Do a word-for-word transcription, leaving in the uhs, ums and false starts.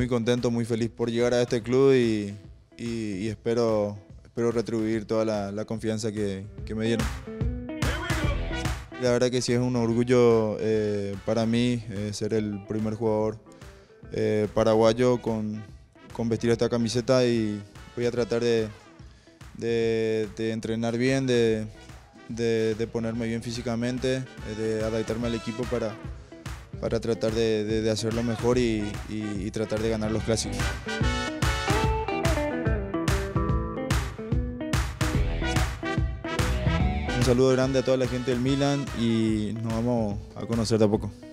muy contento, muy feliz por llegar a este club y, y, y espero, espero retribuir toda la, la confianza que, que me dieron. La verdad que sí es un orgullo eh, para mí eh, ser el primer jugador eh, paraguayo con, con vestir esta camiseta, y voy a tratar de, de, de entrenar bien, de, de, de ponerme bien físicamente, de adaptarme al equipo para, para tratar de, de, de hacerlo mejor y, y, y tratar de ganar los clásicos. Un saludo grande a toda la gente del Milan y nos vamos a conocer de a poco.